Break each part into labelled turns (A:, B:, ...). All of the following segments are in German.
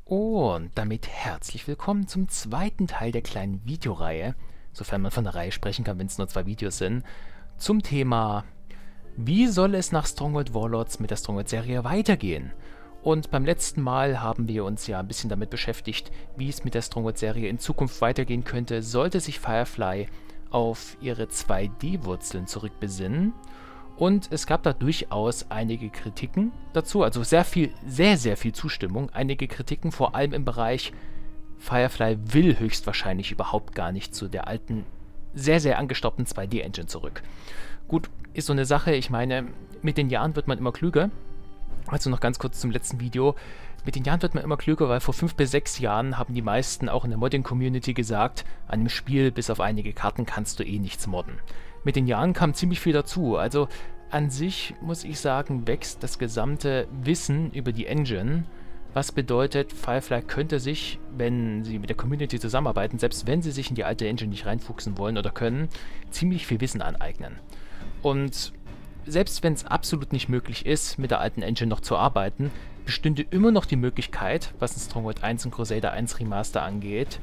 A: Und damit herzlich willkommen zum zweiten Teil der kleinen Videoreihe, sofern man von einer Reihe sprechen kann, wenn es nur 2 Videos sind, zum Thema, wie soll es nach Stronghold Warlords mit der Stronghold-Serie weitergehen? Und beim letzten Mal haben wir uns ja ein bisschen damit beschäftigt, wie es mit der Stronghold-Serie in Zukunft weitergehen könnte, sollte sich Firefly auf ihre 2D-Wurzeln zurückbesinnen. Und es gab da durchaus einige Kritiken dazu, also sehr viel Zustimmung, einige Kritiken, vor allem im Bereich Firefly will höchstwahrscheinlich überhaupt gar nicht zu der alten, sehr angestaubten 2D-Engine zurück. Gut, ist so eine Sache, ich meine, mit den Jahren wird man immer klüger. Also noch ganz kurz zum letzten Video. Mit den Jahren wird man immer klüger, weil vor 5 bis 6 Jahren haben die meisten auch in der Modding-Community gesagt, an dem Spiel bis auf einige Karten kannst du eh nichts modden. Mit den Jahren kam ziemlich viel dazu, also an sich muss ich sagen, wächst das gesamte Wissen über die Engine, was bedeutet, Firefly könnte sich, wenn sie mit der Community zusammenarbeiten, selbst wenn sie sich in die alte Engine nicht reinfuchsen wollen oder können, ziemlich viel Wissen aneignen. Und selbst wenn es absolut nicht möglich ist, mit der alten Engine noch zu arbeiten, bestünde immer noch die Möglichkeit, was in Stronghold 1 und Crusader 1 Remaster angeht,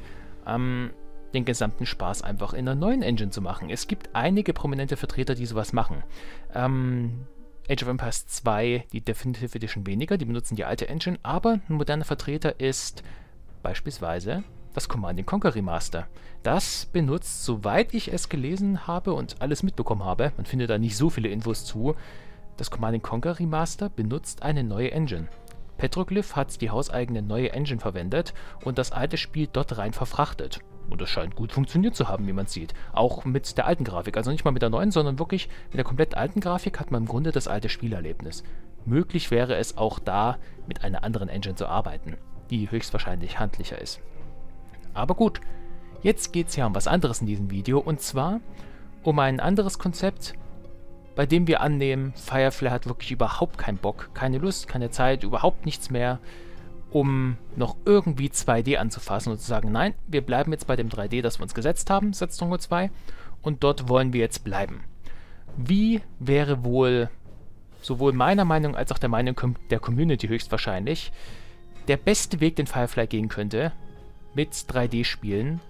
A: den gesamten Spaß einfach in einer neuen Engine zu machen. Es gibt einige prominente Vertreter, die sowas machen. Age of Empires 2, die Definitive Edition weniger, die benutzen die alte Engine, aber ein moderner Vertreter ist beispielsweise das Command & Conquer Remaster. Das benutzt, soweit ich es gelesen habe und alles mitbekommen habe, man findet da nicht so viele Infos zu, das Command & Conquer Remaster benutzt eine neue Engine. Petroglyph hat die hauseigene neue Engine verwendet und das alte Spiel dort rein verfrachtet. Und das scheint gut funktioniert zu haben, wie man sieht. Auch mit der alten Grafik. Also nicht mal mit der neuen, sondern wirklich mit der komplett alten Grafik hat man im Grunde das alte Spielerlebnis. Möglich wäre es auch da, mit einer anderen Engine zu arbeiten, die höchstwahrscheinlich handlicher ist. Aber gut, jetzt geht es ja um was anderes in diesem Video. Und zwar um ein anderes Konzept, bei dem wir annehmen, Firefly hat wirklich überhaupt keinen Bock, keine Lust, keine Zeit, überhaupt nichts mehr, um noch irgendwie 2D anzufassen und zu sagen, nein, wir bleiben jetzt bei dem 3D, das wir uns gesetzt haben, seit Stronghold 2, und dort wollen wir jetzt bleiben. Wie wäre wohl, sowohl meiner Meinung als auch der Meinung der Community höchstwahrscheinlich, der beste Weg, den Firefly gehen könnte, mit 3D-Spielen,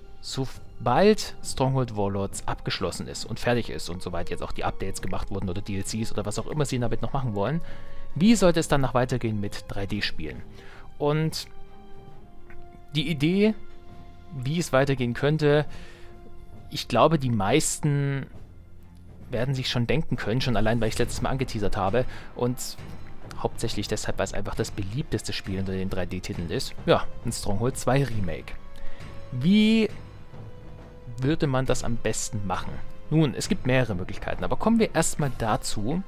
A: sobald Stronghold Warlords abgeschlossen ist und fertig ist und soweit jetzt auch die Updates gemacht wurden oder DLCs oder was auch immer sie damit noch machen wollen, wie sollte es danach weitergehen mit 3D-Spielen? Und die Idee, wie es weitergehen könnte, ich glaube, die meisten werden sich schon denken können, schon allein, weil ich es letztes Mal angeteasert habe und hauptsächlich deshalb, weil es einfach das beliebteste Spiel unter den 3D-Titeln ist. Ja, ein Stronghold 2 Remake. Wie würde man das am besten machen? Nun, es gibt mehrere Möglichkeiten, aber kommen wir erstmal dazu,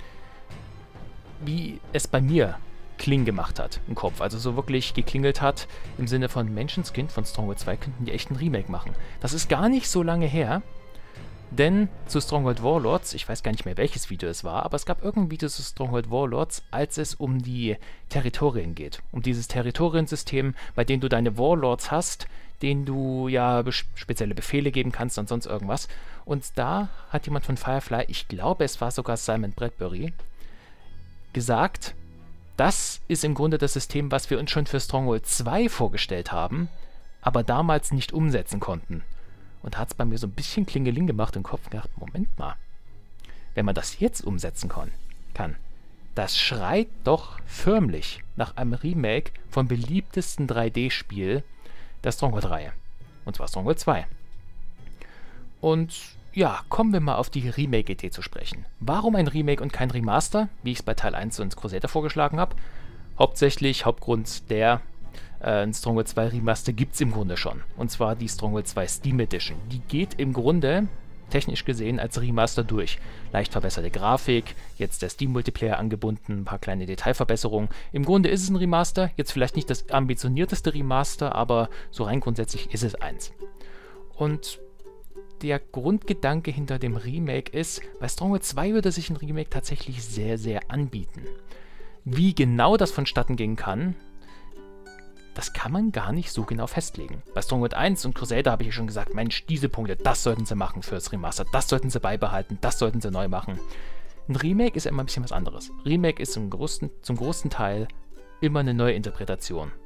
A: wie es bei mir Kling gemacht hat im Kopf. Also so wirklich geklingelt hat im Sinne von Menschenskind von Stronghold 2 könnten die echt ein Remake machen. Das ist gar nicht so lange her, denn zu Stronghold Warlords, ich weiß gar nicht mehr welches Video es war, aber es gab irgendein Video zu Stronghold Warlords, als es um die Territorien geht. Um dieses Territoriensystem, bei dem du deine Warlords hast, denen du ja spezielle Befehle geben kannst und sonst irgendwas. Und da hat jemand von Firefly, ich glaube es war sogar Simon Bradbury, gesagt, das ist im Grunde das System, was wir uns schon für Stronghold 2 vorgestellt haben, aber damals nicht umsetzen konnten. Und da hat es bei mir so ein bisschen Klingeling gemacht im Kopf und gedacht, Moment mal, wenn man das jetzt umsetzen kann, das schreit doch förmlich nach einem Remake vom beliebtesten 3D-Spiel der Stronghold-Reihe. Und zwar Stronghold 2. Und ja, kommen wir mal auf die Remake-Idee zu sprechen. Warum ein Remake und kein Remaster, wie ich es bei Teil 1 und Crusader vorgeschlagen habe? Hauptgrund der ein Stronghold 2 Remaster gibt es im Grunde schon. Und zwar die Stronghold 2 Steam Edition. Die geht im Grunde, technisch gesehen, als Remaster durch. Leicht verbesserte Grafik, jetzt der Steam-Multiplayer angebunden, ein paar kleine Detailverbesserungen. Im Grunde ist es ein Remaster, jetzt vielleicht nicht das ambitionierteste Remaster, aber so rein grundsätzlich ist es eins. Und der Grundgedanke hinter dem Remake ist, bei Stronghold 2 würde sich ein Remake tatsächlich sehr anbieten. Wie genau das vonstatten gehen kann, das kann man gar nicht so genau festlegen. Bei Stronghold 1 und Crusader habe ich schon gesagt, Mensch, diese Punkte, das sollten sie machen fürs Remaster, das sollten sie beibehalten, das sollten sie neu machen. Ein Remake ist ja immer ein bisschen was anderes. Remake ist zum großen Teil immer eine neue Interpretation.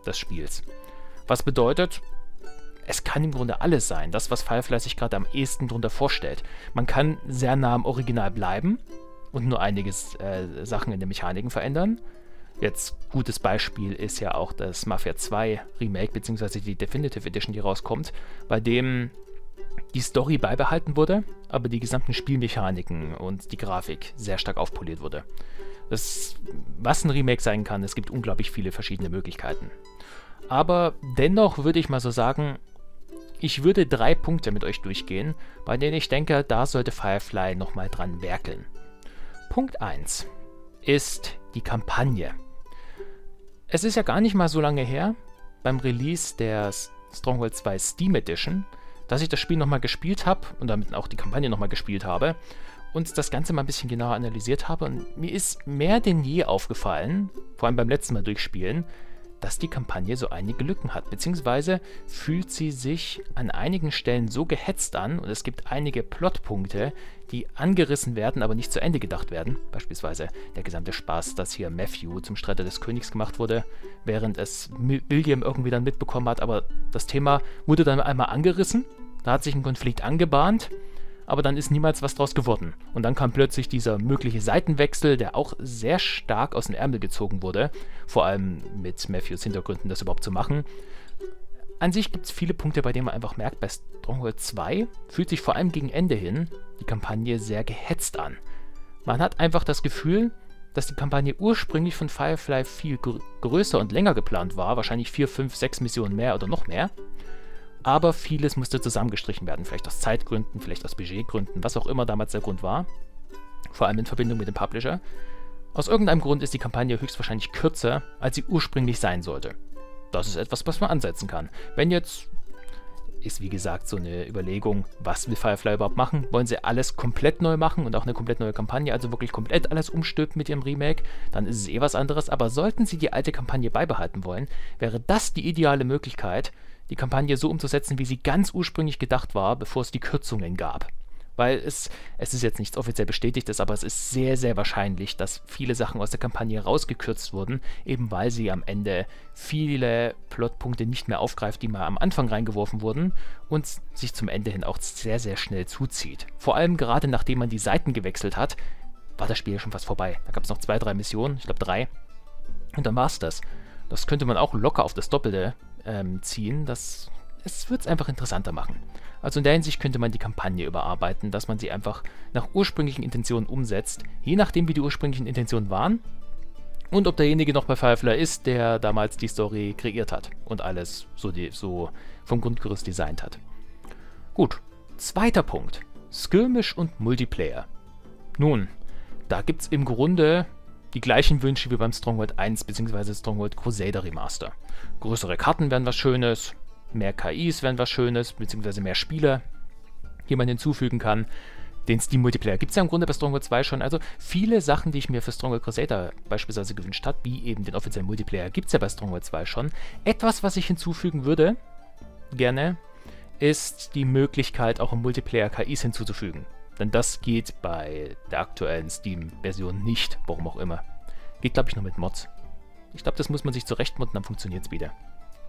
A: des Spiels. Was bedeutet, es kann im Grunde alles sein, das, was Firefly sich gerade am ehesten darunter vorstellt. Man kann sehr nah am Original bleiben und nur einige Sachen in den Mechaniken verändern. Jetzt gutes Beispiel ist ja auch das Mafia 2 Remake, beziehungsweise die Definitive Edition, die rauskommt, bei dem die Story beibehalten wurde, aber die gesamten Spielmechaniken und die Grafik sehr stark aufpoliert wurde. Was ein Remake sein kann, es gibt unglaublich viele verschiedene Möglichkeiten. Aber dennoch würde ich mal so sagen, ich würde 3 Punkte mit euch durchgehen, bei denen ich denke, da sollte Firefly nochmal dran werkeln. Punkt 1 ist die Kampagne. Es ist ja gar nicht mal so lange her, beim Release der Stronghold 2 Steam Edition, dass ich das Spiel nochmal gespielt habe und damit auch die Kampagne nochmal gespielt habe und das Ganze mal ein bisschen genauer analysiert habe. Und mir ist mehr denn je aufgefallen, vor allem beim letzten Mal durchspielen, dass die Kampagne so einige Lücken hat, beziehungsweise fühlt sie sich an einigen Stellen so gehetzt an und es gibt einige Plotpunkte, die angerissen werden, aber nicht zu Ende gedacht werden. Beispielsweise der gesamte Spaß, dass hier Matthew zum Streiter des Königs gemacht wurde, während es William irgendwie dann mitbekommen hat, aber das Thema wurde dann einmal angerissen, da hat sich ein Konflikt angebahnt, aber dann ist niemals was draus geworden. Und dann kam plötzlich dieser mögliche Seitenwechsel, der auch sehr stark aus dem Ärmel gezogen wurde, vor allem mit Matthews Hintergründen, das überhaupt zu machen. An sich gibt es viele Punkte, bei denen man einfach merkt, bei Stronghold 2 fühlt sich vor allem gegen Ende hin die Kampagne sehr gehetzt an. Man hat einfach das Gefühl, dass die Kampagne ursprünglich von Firefly viel größer und länger geplant war, wahrscheinlich 4, 5, 6 Missionen mehr oder noch mehr. Aber vieles musste zusammengestrichen werden, vielleicht aus Zeitgründen, vielleicht aus Budgetgründen, was auch immer damals der Grund war, vor allem in Verbindung mit dem Publisher. Aus irgendeinem Grund ist die Kampagne höchstwahrscheinlich kürzer, als sie ursprünglich sein sollte. Das ist etwas, was man ansetzen kann. Wenn jetzt, ist wie gesagt so eine Überlegung, was will Firefly überhaupt machen? Wollen sie alles komplett neu machen und auch eine komplett neue Kampagne, also wirklich komplett alles umstülpen mit ihrem Remake, dann ist es was anderes. Aber sollten sie die alte Kampagne beibehalten wollen, wäre das die ideale Möglichkeit, die Kampagne so umzusetzen, wie sie ganz ursprünglich gedacht war, bevor es die Kürzungen gab. Weil es ist jetzt nichts offiziell Bestätigtes, aber es ist sehr, sehr wahrscheinlich, dass viele Sachen aus der Kampagne rausgekürzt wurden, eben weil sie am Ende viele Plotpunkte nicht mehr aufgreift, die mal am Anfang reingeworfen wurden und sich zum Ende hin auch sehr, sehr schnell zuzieht. Vor allem gerade nachdem man die Seiten gewechselt hat, war das Spiel schon fast vorbei. Da gab es noch 2, 3 Missionen, ich glaube 3, und dann war es das. Das könnte man auch locker auf das Doppelte ziehen, es wird es einfach interessanter machen. Also in der Hinsicht könnte man die Kampagne überarbeiten, dass man sie einfach nach ursprünglichen Intentionen umsetzt, je nachdem wie die ursprünglichen Intentionen waren und ob derjenige noch bei Firefly ist, der damals die Story kreiert hat und alles so vom Grundgerüst designt hat. Gut, zweiter Punkt, Skirmish und Multiplayer. Nun, da gibt es im Grunde die gleichen Wünsche wie beim Stronghold 1 bzw. Stronghold Crusader Remaster. Größere Karten wären was Schönes, mehr KIs wären was Schönes, beziehungsweise mehr Spieler, die man hinzufügen kann. Den Steam Multiplayer gibt es ja im Grunde bei Stronghold 2 schon. Also viele Sachen, die ich mir für Stronghold Crusader beispielsweise gewünscht habe, wie eben den offiziellen Multiplayer, gibt es ja bei Stronghold 2 schon. Etwas, was ich hinzufügen würde, gerne, ist die Möglichkeit, auch im Multiplayer KIs hinzuzufügen. Denn das geht bei der aktuellen Steam-Version nicht, warum auch immer. Geht, glaube ich, nur mit Mods. Ich glaube, das muss man sich zurechtmodden, dann funktioniert es wieder.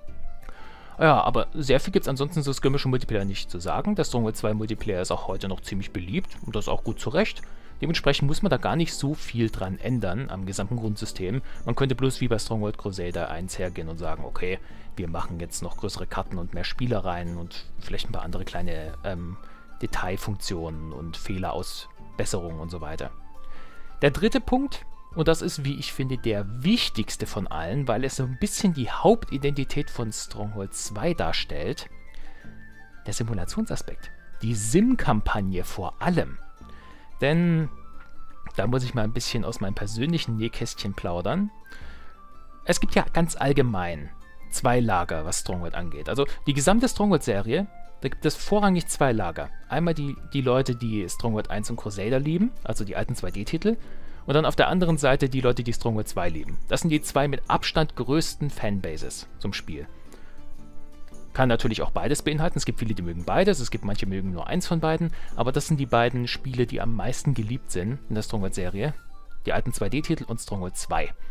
A: Ja, aber sehr viel gibt es ansonsten so Skirmish und Multiplayer nicht zu sagen. Der Stronghold 2 Multiplayer ist auch heute noch ziemlich beliebt und das auch gut zurecht. Dementsprechend muss man da gar nicht so viel dran ändern am gesamten Grundsystem. Man könnte bloß wie bei Stronghold Crusader 1 hergehen und sagen, okay, wir machen jetzt noch größere Karten und mehr Spielereien und vielleicht ein paar andere kleine Detailfunktionen und Fehlerausbesserungen und so weiter. Der dritte Punkt, und das ist, wie ich finde, der wichtigste von allen, weil es so ein bisschen die Hauptidentität von Stronghold 2 darstellt, der Simulationsaspekt. Die Sim-Kampagne vor allem. Denn, da muss ich mal ein bisschen aus meinem persönlichen Nähkästchen plaudern. Es gibt ja ganz allgemein 2 Lager, was Stronghold angeht. Also die gesamte Stronghold-Serie, da gibt es vorrangig 2 Lager. Einmal die Leute, die Stronghold 1 und Crusader lieben, also die alten 2D-Titel, und dann auf der anderen Seite die Leute, die Stronghold 2 lieben. Das sind die 2 mit Abstand größten Fanbases zum Spiel. Kann natürlich auch beides beinhalten. Es gibt viele, die mögen beides, es gibt manche, die mögen nur eins von beiden, aber das sind die beiden Spiele, die am meisten geliebt sind in der Stronghold-Serie. Die alten 2D-Titel und Stronghold 2.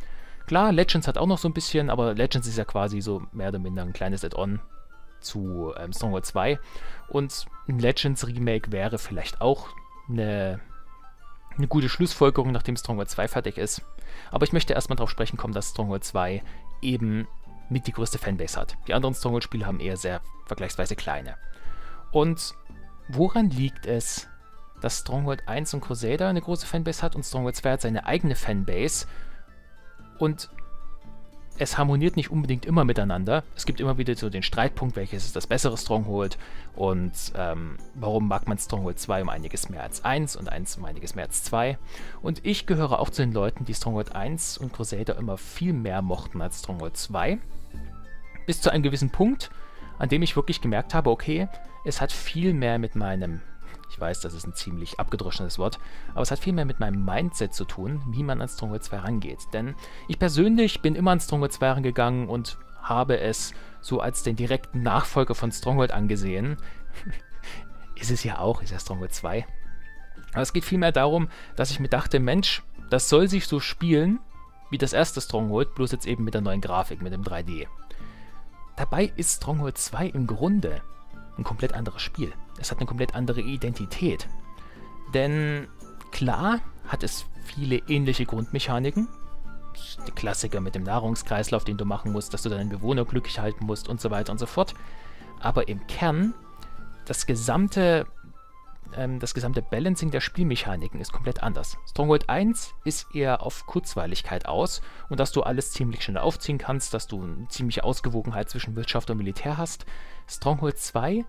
A: Klar, Legends hat auch noch so ein bisschen, aber Legends ist ja quasi so mehr oder minder ein kleines Add-on zu Stronghold 2. Und ein Legends Remake wäre vielleicht auch eine gute Schlussfolgerung, nachdem Stronghold 2 fertig ist. Aber ich möchte erstmal darauf sprechen kommen, dass Stronghold 2 eben mit die größte Fanbase hat. Die anderen Stronghold-Spiele haben eher sehr vergleichsweise kleine. Und woran liegt es, dass Stronghold 1 und Crusader eine große Fanbase hat und Stronghold 2 hat seine eigene Fanbase und es harmoniert nicht unbedingt immer miteinander. Es gibt immer wieder so den Streitpunkt, welches ist das bessere Stronghold und warum mag man Stronghold 2 um einiges mehr als 1 und 1 um einiges mehr als 2. Und ich gehöre auch zu den Leuten, die Stronghold 1 und Crusader immer viel mehr mochten als Stronghold 2. Bis zu einem gewissen Punkt, an dem ich wirklich gemerkt habe, okay, es hat viel mehr mit meinem, ich weiß, das ist ein ziemlich abgedroschenes Wort, aber es hat viel mehr mit meinem Mindset zu tun, wie man an Stronghold 2 rangeht. Denn ich persönlich bin immer an Stronghold 2 rangegangen und habe es so als den direkten Nachfolger von Stronghold angesehen. Ist es ja auch, ist ja Stronghold 2. Aber es geht vielmehr darum, dass ich mir dachte, Mensch, das soll sich so spielen wie das erste Stronghold, bloß jetzt eben mit der neuen Grafik, mit dem 3D. Dabei ist Stronghold 2 im Grunde ein komplett anderes Spiel. Es hat eine komplett andere Identität. Denn klar hat es viele ähnliche Grundmechaniken. Die Klassiker mit dem Nahrungskreislauf, den du machen musst, dass du deinen Bewohner glücklich halten musst und so weiter und so fort. Aber im Kern, das gesamte Balancing der Spielmechaniken ist komplett anders. Stronghold 1 ist eher auf Kurzweiligkeit aus und dass du alles ziemlich schnell aufziehen kannst, dass du eine ziemliche Ausgewogenheit zwischen Wirtschaft und Militär hast. Stronghold 2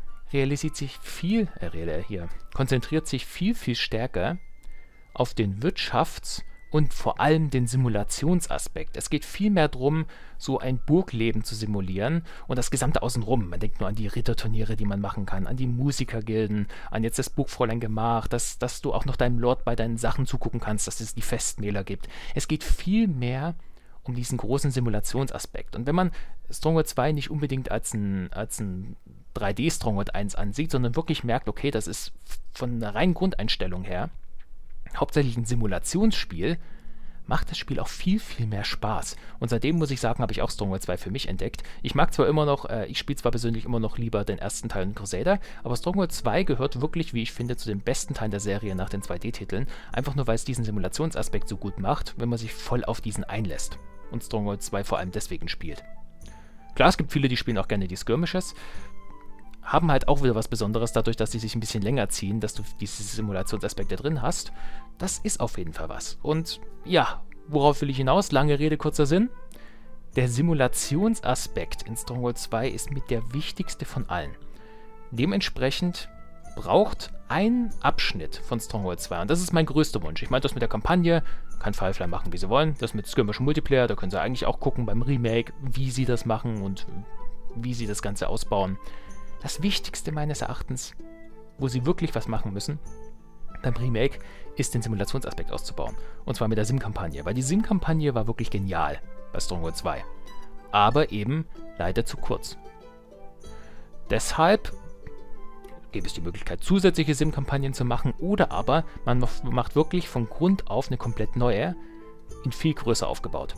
A: konzentriert sich viel, viel stärker auf den Wirtschafts- und vor allem den Simulationsaspekt. Es geht viel mehr darum, so ein Burgleben zu simulieren und das Gesamte außenrum. Man denkt nur an die Ritterturniere, die man machen kann, an die Musikergilden, an jetzt das Burgfräulein Gemach, dass du auch noch deinem Lord bei deinen Sachen zugucken kannst, dass es die Festmähler gibt. Es geht viel mehr um diesen großen Simulationsaspekt. Und wenn man Stronghold 2 nicht unbedingt als ein 3D Stronghold 1 ansieht, sondern wirklich merkt, okay, das ist von einer reinen Grundeinstellung her hauptsächlich ein Simulationsspiel, macht das Spiel auch viel, viel mehr Spaß. Und seitdem, muss ich sagen, habe ich auch Stronghold 2 für mich entdeckt. Ich mag zwar immer noch, ich spiele zwar persönlich immer noch lieber den ersten Teil in Crusader, aber Stronghold 2 gehört wirklich, wie ich finde, zu den besten Teilen der Serie nach den 2D-Titeln, einfach nur, weil es diesen Simulationsaspekt so gut macht, wenn man sich voll auf diesen einlässt. Und Stronghold 2 vor allem deswegen spielt. Klar, es gibt viele, die spielen auch gerne die Skirmishes, haben halt auch wieder was Besonderes, dadurch, dass die sich ein bisschen länger ziehen, dass du diese Simulationsaspekte drin hast. Das ist auf jeden Fall was. Und ja, worauf will ich hinaus? Lange Rede, kurzer Sinn. Der Simulationsaspekt in Stronghold 2 ist mit der wichtigste von allen. Dementsprechend braucht ein Abschnitt von Stronghold 2, und das ist mein größter Wunsch. Ich meine, das mit der Kampagne kann Firefly machen, wie sie wollen. Das mit Skirmish Multiplayer, da können sie eigentlich auch gucken beim Remake, wie sie das machen und wie sie das Ganze ausbauen. Das Wichtigste meines Erachtens, wo sie wirklich was machen müssen, beim Remake, ist den Simulationsaspekt auszubauen. Und zwar mit der Sim-Kampagne, weil die Sim-Kampagne war wirklich genial bei Stronghold 2. Aber eben leider zu kurz. Deshalb gäbe es die Möglichkeit, zusätzliche Sim-Kampagnen zu machen, oder aber man macht wirklich von Grund auf eine komplett neue, in viel größer aufgebaut.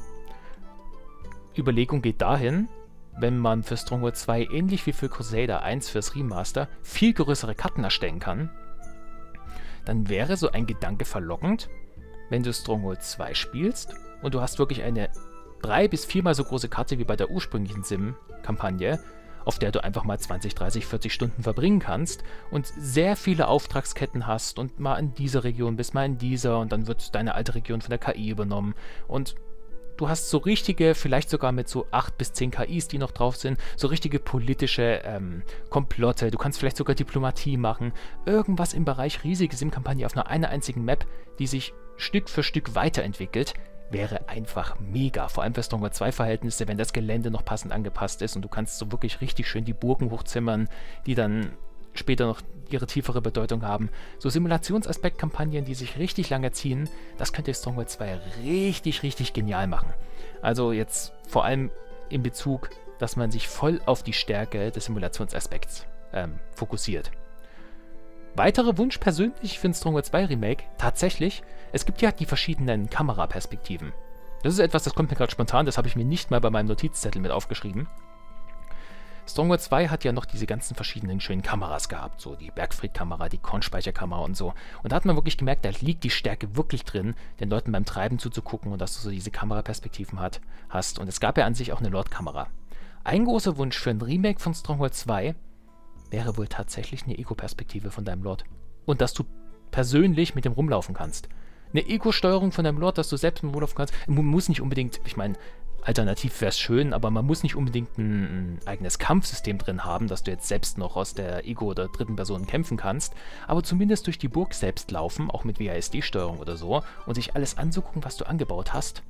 A: Überlegung geht dahin, wenn man für Stronghold 2 ähnlich wie für Crusader 1 fürs Remaster viel größere Karten erstellen kann, dann wäre so ein Gedanke verlockend, wenn du Stronghold 2 spielst und du hast wirklich eine 3- bis 4-mal so große Karte wie bei der ursprünglichen Sim-Kampagne, auf der du einfach mal 20, 30, 40 Stunden verbringen kannst und sehr viele Auftragsketten hast und mal in dieser Region bist, mal in dieser und dann wird deine alte Region von der KI übernommen und du hast so richtige, vielleicht sogar mit so 8 bis 10 KIs, die noch drauf sind, so richtige politische Komplotte. Du kannst vielleicht sogar Diplomatie machen. Irgendwas im Bereich riesige Sim-Kampagne auf einer einzigen Map, die sich Stück für Stück weiterentwickelt, wäre einfach mega. Vor allem für Stronghold 2 Verhältnisse, wenn das Gelände noch passend angepasst ist und du kannst so wirklich richtig schön die Burgen hochzimmern, die dann später noch ihre tiefere Bedeutung haben. So Simulationsaspekt-Kampagnen, die sich richtig lange ziehen, das könnte Stronghold 2 richtig, richtig genial machen. Also jetzt vor allem in Bezug, dass man sich voll auf die Stärke des Simulationsaspekts fokussiert. Weiterer Wunsch persönlich für ein Stronghold 2 Remake, tatsächlich, es gibt ja die verschiedenen Kameraperspektiven. Das ist etwas, das kommt mir gerade spontan, das habe ich mir nicht mal bei meinem Notizzettel mit aufgeschrieben. Stronghold 2 hat ja noch diese ganzen verschiedenen schönen Kameras gehabt, so die Bergfried-Kamera, die Kornspeicherkamera und so. Und da hat man wirklich gemerkt, da liegt die Stärke wirklich drin, den Leuten beim Treiben zuzugucken und dass du so diese Kameraperspektiven hast. Und es gab ja an sich auch eine Lord-Kamera. Ein großer Wunsch für ein Remake von Stronghold 2 wäre wohl tatsächlich eine Ego-Perspektive von deinem Lord. Und dass du persönlich mit dem rumlaufen kannst. Eine Ego-Steuerung von deinem Lord, dass du selbst mit dem rumlaufen kannst. Man muss nicht unbedingt, ich meine, alternativ wäre es schön, aber man muss nicht unbedingt ein eigenes Kampfsystem drin haben, dass du jetzt selbst noch aus der Ego- oder dritten Person kämpfen kannst, aber zumindest durch die Burg selbst laufen, auch mit WASD-Steuerung oder so, und sich alles anzugucken, was du angebaut hast.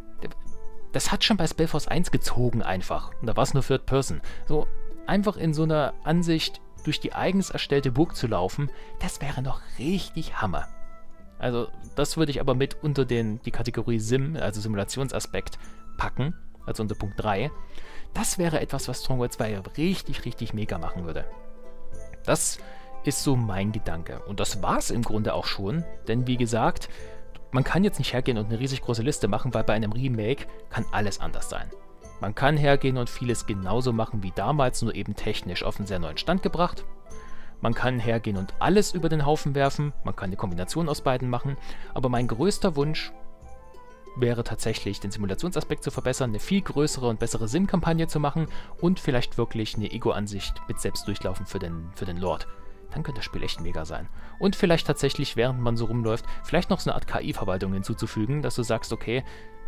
A: Das hat schon bei Spellforce 1 gezogen einfach. Und da war es nur Third Person. So einfach in so einer Ansicht durch die eigens erstellte Burg zu laufen, das wäre noch richtig Hammer. Also das würde ich aber mit unter die Kategorie Sim, also Simulationsaspekt, packen, also unter Punkt 3. Das wäre etwas, was Stronghold 2 richtig, richtig mega machen würde. Das ist so mein Gedanke. Und das war es im Grunde auch schon, denn wie gesagt, man kann jetzt nicht hergehen und eine riesig große Liste machen, weil bei einem Remake kann alles anders sein. Man kann hergehen und vieles genauso machen wie damals, nur eben technisch auf einen sehr neuen Stand gebracht. Man kann hergehen und alles über den Haufen werfen, man kann eine Kombination aus beiden machen, aber mein größter Wunsch wäre tatsächlich, den Simulationsaspekt zu verbessern, eine viel größere und bessere Sim-Kampagne zu machen und vielleicht wirklich eine Ego-Ansicht mit Selbstdurchlaufen für den Lord. Dann könnte das Spiel echt mega sein. Und vielleicht tatsächlich, während man so rumläuft, vielleicht noch so eine Art KI-Verwaltung hinzuzufügen, dass du sagst, okay,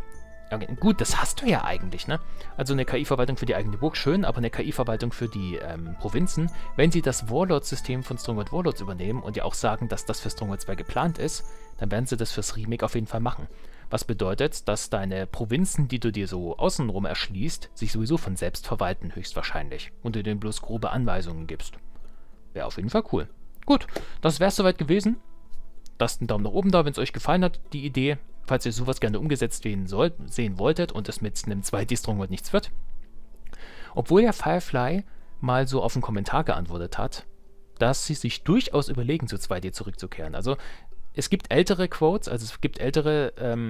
A: gut, das hast du ja eigentlich, ne? Also eine KI-Verwaltung für die eigene Burg, schön, aber eine KI-Verwaltung für die Provinzen, wenn sie das Warlord-System von Stronghold Warlords übernehmen und ja auch sagen, dass das für Stronghold 2 geplant ist, dann werden sie das fürs Remake auf jeden Fall machen. Was bedeutet, dass deine Provinzen, die du dir so außenrum erschließt, sich sowieso von selbst verwalten, höchstwahrscheinlich, und du denen bloß grobe Anweisungen gibst. Wäre auf jeden Fall cool. Gut, das wäre es soweit gewesen. Lasst einen Daumen nach oben da, wenn es euch gefallen hat, die Idee. Falls ihr sowas gerne umgesetzt sehen wolltet und es mit einem 2D-Stronghold nichts wird. Obwohl ja Firefly mal so auf einen Kommentar geantwortet hat, dass sie sich durchaus überlegen, zu 2D zurückzukehren. Also es gibt ältere Quotes, also es gibt ältere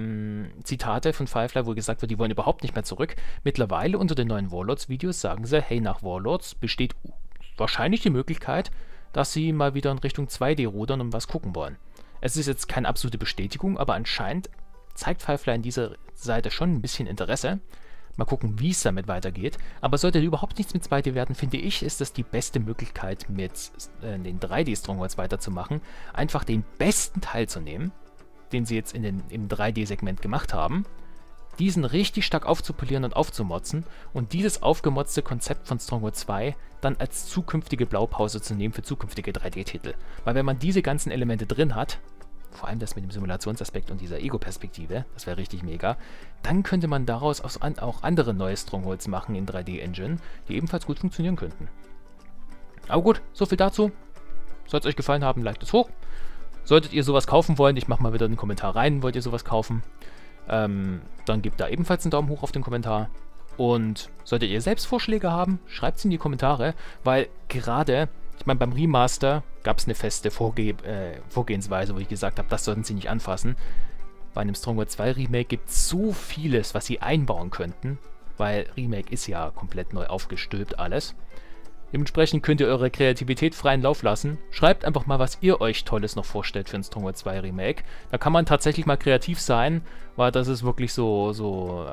A: Zitate von Firefly, wo gesagt wird, die wollen überhaupt nicht mehr zurück. Mittlerweile unter den neuen Warlords-Videos sagen sie, hey, nach Warlords besteht wahrscheinlich die Möglichkeit, dass sie mal wieder in Richtung 2D rudern und was gucken wollen. Es ist jetzt keine absolute Bestätigung, aber anscheinend zeigt Firefly an dieser Seite schon ein bisschen Interesse. Mal gucken, wie es damit weitergeht. Aber sollte überhaupt nichts mit 2D werden, finde ich, ist das die beste Möglichkeit, mit den 3D-Strongholds weiterzumachen. Einfach den besten Teil zu nehmen, den sie jetzt im 3D-Segment gemacht haben, diesen richtig stark aufzupolieren und aufzumotzen und dieses aufgemotzte Konzept von Stronghold 2 dann als zukünftige Blaupause zu nehmen für zukünftige 3D-Titel. Weil wenn man diese ganzen Elemente drin hat, vor allem das mit dem Simulationsaspekt und dieser Ego-Perspektive, das wäre richtig mega, dann könnte man daraus auch andere neue Strongholds machen in 3D-Engine, die ebenfalls gut funktionieren könnten. Aber gut, so viel dazu. Sollte es euch gefallen haben, liked es hoch. Solltet ihr sowas kaufen wollen, ich mache mal wieder einen Kommentar rein, wollt ihr sowas kaufen, dann gebt da ebenfalls einen Daumen hoch auf den Kommentar. Und solltet ihr selbst Vorschläge haben, schreibt es in die Kommentare, weil gerade, ich meine, beim Remaster gab es eine feste Vorgehensweise, wo ich gesagt habe, das sollten sie nicht anfassen. Bei einem Stronghold 2 Remake gibt es so vieles, was sie einbauen könnten, weil Remake ist ja komplett neu aufgestülpt alles. Dementsprechend könnt ihr eure Kreativität freien Lauf lassen. Schreibt einfach mal, was ihr euch Tolles noch vorstellt für ein Stronghold 2 Remake. Da kann man tatsächlich mal kreativ sein, weil das ist wirklich so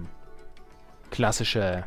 A: klassisches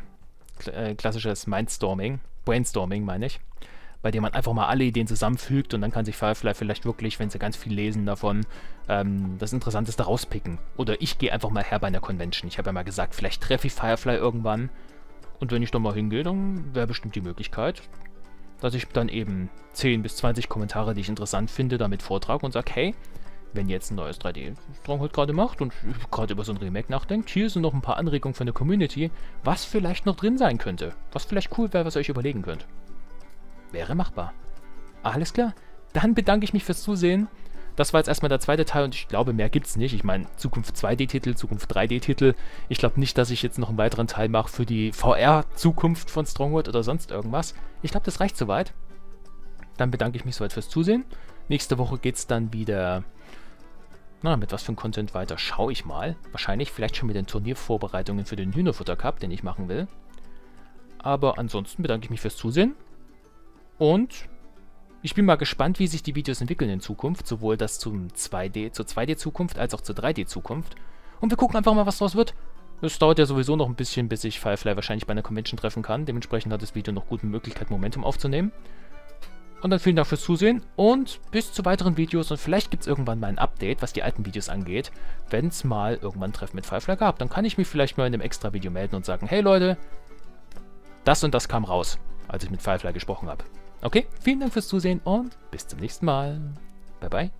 A: Brainstorming meine ich, bei dem man einfach mal alle Ideen zusammenfügt und dann kann sich Firefly vielleicht wirklich, wenn sie ganz viel lesen davon, das Interessanteste rauspicken. Oder ich gehe einfach mal her bei einer Convention. Ich habe ja mal gesagt, vielleicht treffe ich Firefly irgendwann. Und wenn ich da mal hingehe, dann wäre bestimmt die Möglichkeit, dass ich dann eben 10 bis 20 Kommentare, die ich interessant finde, damit vortrage und sage, hey, wenn ihr jetzt ein neues 3D-Stronghold gerade macht und gerade über so ein Remake nachdenkt, hier sind noch ein paar Anregungen von der Community, was vielleicht noch drin sein könnte. Was vielleicht cool wäre, was ihr euch überlegen könnt. Wäre machbar. Alles klar. Dann bedanke ich mich fürs Zusehen. Das war jetzt erstmal der zweite Teil und ich glaube, mehr gibt's nicht. Ich meine, Zukunft 2D-Titel, Zukunft 3D-Titel. Ich glaube nicht, dass ich jetzt noch einen weiteren Teil mache für die VR-Zukunft von Stronghold oder sonst irgendwas. Ich glaube, das reicht soweit. Dann bedanke ich mich soweit fürs Zusehen. Nächste Woche geht's dann wieder Na, mit was für ein Content weiter schaue ich mal. Wahrscheinlich vielleicht schon mit den Turniervorbereitungen für den Hühnerfutter Cup, den ich machen will. Aber ansonsten bedanke ich mich fürs Zusehen. Und ich bin mal gespannt, wie sich die Videos entwickeln in Zukunft. Sowohl das zur 2D-Zukunft als auch zur 3D-Zukunft. Und wir gucken einfach mal, was draus wird. Es dauert ja sowieso noch ein bisschen, bis ich Firefly wahrscheinlich bei einer Convention treffen kann. Dementsprechend hat das Video noch gute Möglichkeit, Momentum aufzunehmen. Und dann vielen Dank fürs Zusehen und bis zu weiteren Videos. Und vielleicht gibt es irgendwann mal ein Update, was die alten Videos angeht. Wenn es mal irgendwann ein Treffen mit Firefly gab, dann kann ich mich vielleicht mal in einem extra Video melden und sagen, hey Leute, das und das kam raus, als ich mit Firefly gesprochen habe. Okay, vielen Dank fürs Zusehen und bis zum nächsten Mal. Bye bye.